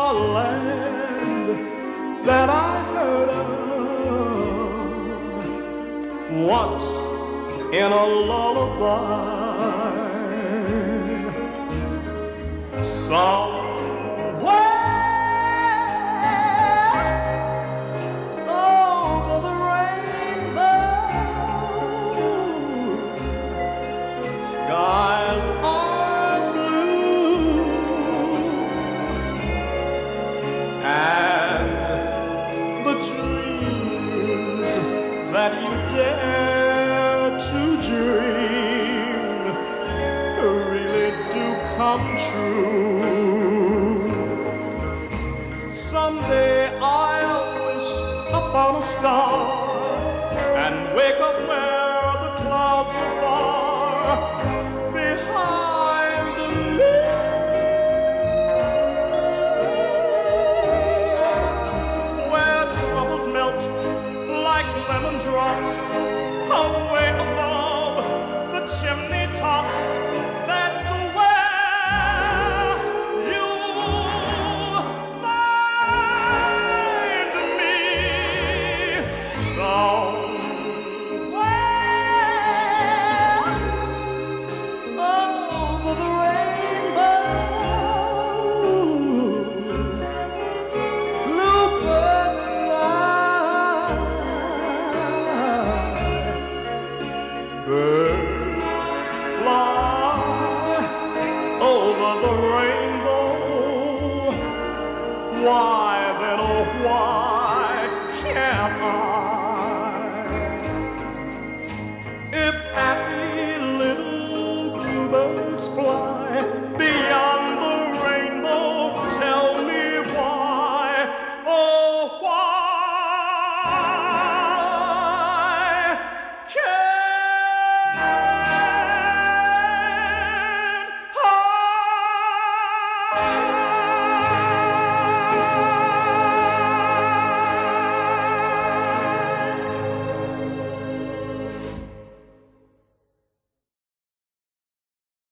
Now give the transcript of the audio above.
a land that I heard of once in a lullaby. Somewhere over the rainbow, skies are blue, and the dreams that you dare to dream really do come true. Someday I'll wish upon a star and wake up where the clouds are far behind me, where troubles melt like lemon drops away above the chimney tops. That's where you'll find me. Somewhere over the rainbow, bluebirds fly, birds fly over the rainbow. Why